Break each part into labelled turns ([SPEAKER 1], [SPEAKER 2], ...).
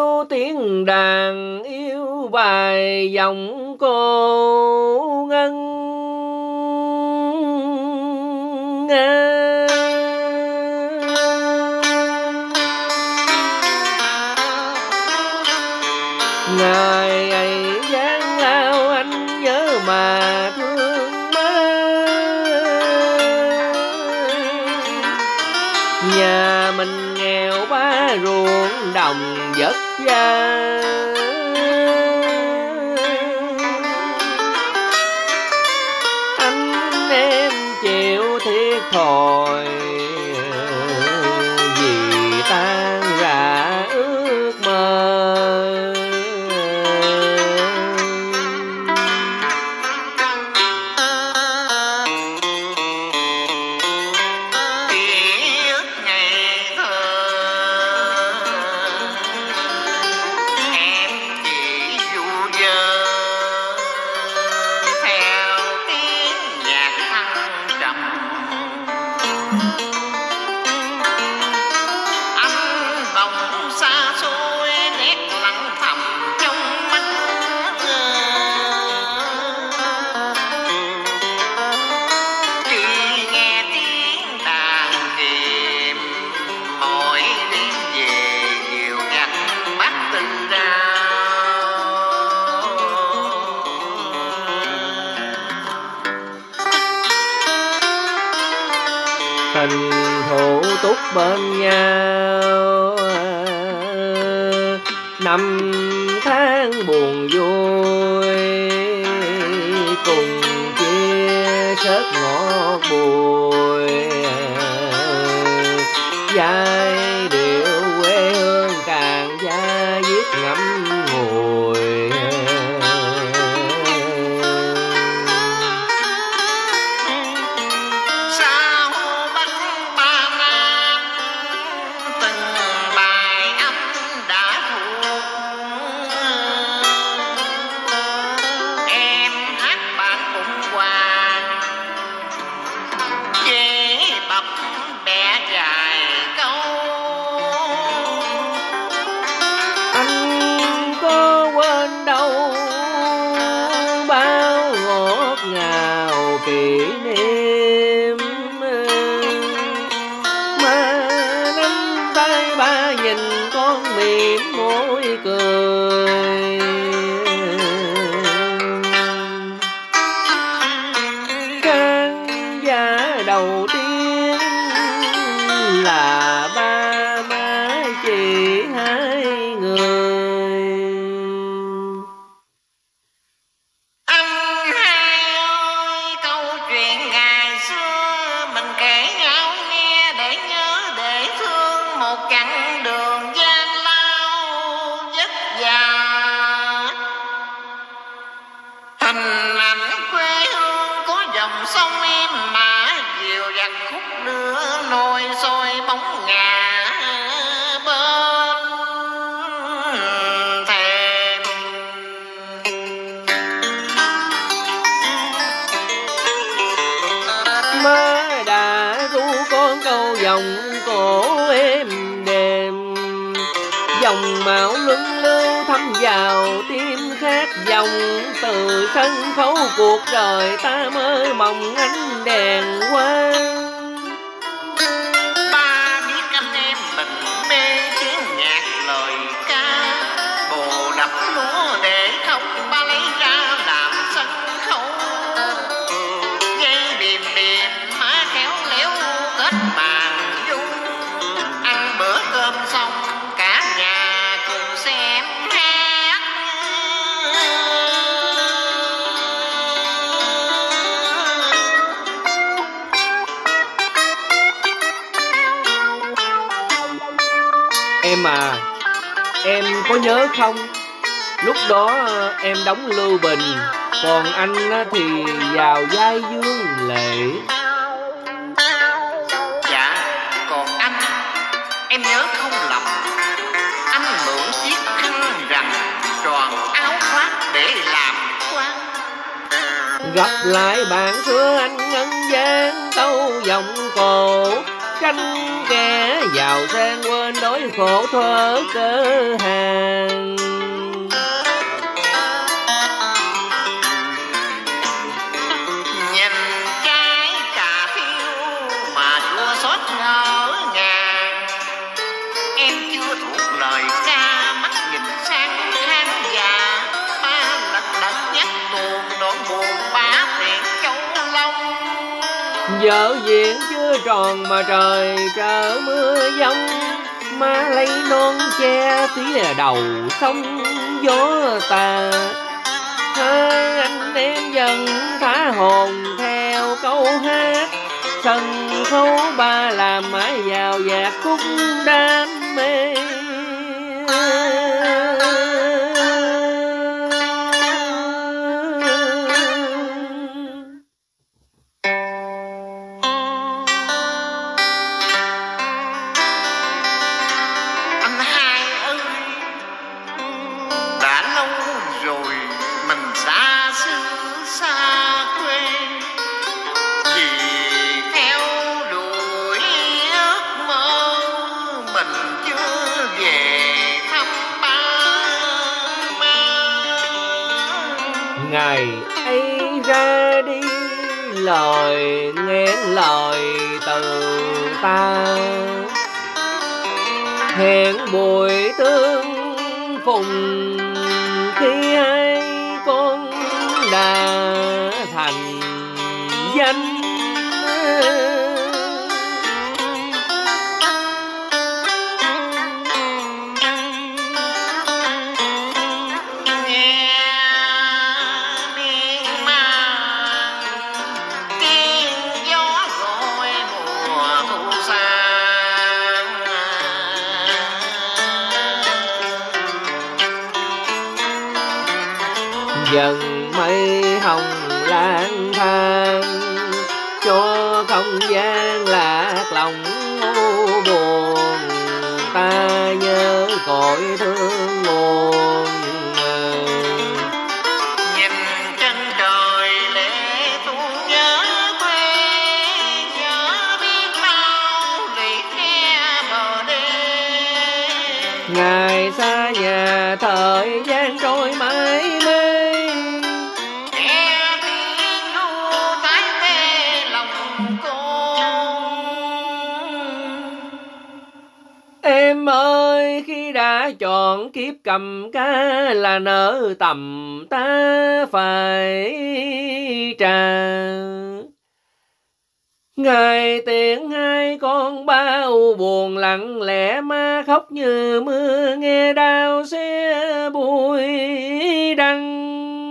[SPEAKER 1] yêu tiếng đàn, yêu bài giọng cô Ngân Nga. Ngày ấy gian lao anh nhớ mà thương má. Nhà mình nghèo ba ruộng đồng vất vả, anh em chịu thiệt thòi vì tan rã ước mơ. Tình thủ túc bên nhau, năm tháng buồn vui, cùng chia sớt ngọt bùi. Giai điệu quê hương càng da diết ngắm ngùi. Kỷ niệm mà nắm tay ba nhìn con mỉm môi cười. Khán giả đầu tiên là ba má chị hai người.
[SPEAKER 2] Hình ảnh quê hương có dòng sông êm mã dịu dặt khúc đưa nôi sôi bóng ngà bên thềm.
[SPEAKER 1] Má đã ru con câu dòng cổ êm đềm, dòng mạo luân lưu thấm vào tim khát vọng. Từ sân khấu cuộc đời ta mơ mộng ánh đèn quang.
[SPEAKER 2] Ba biết anh em mình mê tiếng nhạc lời ca, bồ đập lúa để không ba lấy ra làm sân khấu. Dây điềm điềm má khéo léo kết màn du, ăn bữa cơm xong cả nhà cùng xem hát.
[SPEAKER 1] Em à, em có nhớ không? Lúc đó em đóng Lưu Bình, còn anh thì vào vai Dương Lệ.
[SPEAKER 2] Dạ, còn anh, em nhớ không lầm, anh mượn chiếc khăn rằn tròn áo khoác để làm quan.
[SPEAKER 1] Gặp lại bạn xưa anh ngân vang câu giọng cổ, tranh kẻ giàu sang quên đói khổ thuở cơ hàng.
[SPEAKER 2] Nhìn trái cà phiêu mà chua xót ngỡ ngàng, em chưa thuộc lời ca mắt nhìn sang khán giả, ba lật đật nhắc tuồng nỗi buồn bá tiện châu Long.
[SPEAKER 1] Vợ diện chưa tròn mà trời trở mưa giông, má lấy non che phía đầu sông gió tà. Hai anh em dần thả hồn theo câu hát, sân khấu ba làm mãi vào nhạc khúc đam mê.
[SPEAKER 2] Anh hai ơi, đã lâu rồi mình xa xứ xa quê, vì theo đuổi ước mơ mình chưa về thăm ba má.
[SPEAKER 1] Ngày ấy ra đi lời nghẹn lời từ ta, hẹn buổi tương phùng khi hai con đã thành danh.
[SPEAKER 2] Nghe miên man tiếng gió gọi mùa thu sang,
[SPEAKER 1] Dần mây hồng lang thang cho không gian lạc lòng u buồn, ta nhớ cội thương nguồn.
[SPEAKER 2] nhìn chân trời lệ tuôn nhớ quê, nhớ biết bao lệ khe bờ đê.
[SPEAKER 1] Ngày xa nhà thời gian trôi mãi mê,
[SPEAKER 2] Nghe tiếng ru tái mê lòng con.
[SPEAKER 1] em ơi khi đã chọn kiếp cầm ca là nợ tầm ta phải trả. Ngày tiễn hai con bao buồn lặng lẽ, má khóc như mưa nghe đau xé bụi đăng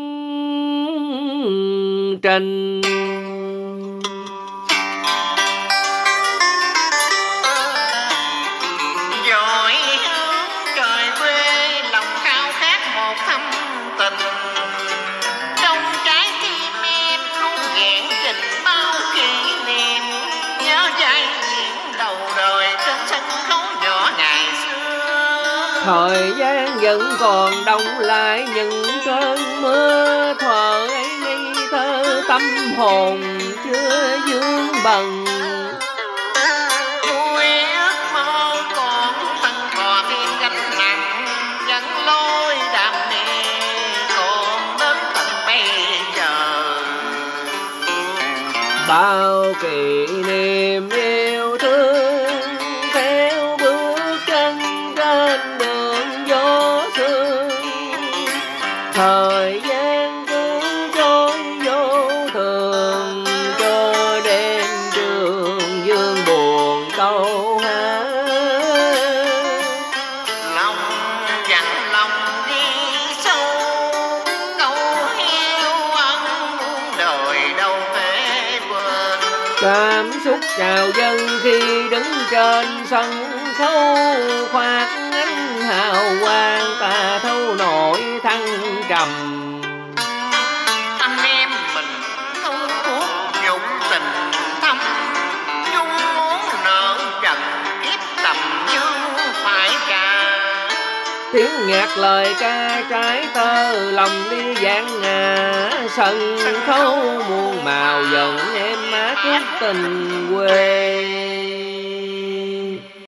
[SPEAKER 1] trình.
[SPEAKER 2] Dõi hướng trời quê lòng khao khát một thâm tình, trong trái tim em luôn vẹn trình bao kỷ niệm, nhớ vai diễn đầu đời trên sân khấu nhỏ ngày xưa.
[SPEAKER 1] Thời gian vẫn còn đông lại những cơn mưa, thuở ấy ngây thơ tâm hồn chưa vương bần.
[SPEAKER 2] Vui ước mơ còn thân thọ thêm gánh nặng, vẫn lối đam mê còn đến tận bây giờ.
[SPEAKER 1] Bao kỷ niệm yêu thương theo bước chân trên đường gió sương, thời gian cứ trôi vô thường cho đêm trường dương buồn câu hát.
[SPEAKER 2] Lòng dặn lòng đi sâu, câu hiu ân muôn đời đâu thể quên.
[SPEAKER 1] Cảm xúc trào dâng khi đứng trên sân khấu, khoác ánh hào quang ta thấu nổi thăng trầm.
[SPEAKER 2] Anh em mình thu thuốc nhục tình thâm, chung muốn nợ trần kiếp tầm dương phải trả.
[SPEAKER 1] Tiếng nhạc lời ca trái tơ lòng đi dãn ngả, sân khấu muôn màu dần em mát khúc tình quê.